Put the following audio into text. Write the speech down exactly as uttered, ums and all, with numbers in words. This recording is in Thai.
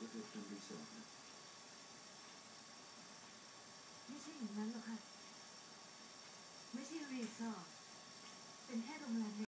คือเป็นรีสอร์ทนะไม่ใช่อย่างนั้นหรอกค่ะไม่ใช่รีสอร์ทเป็นแค่โรงแรม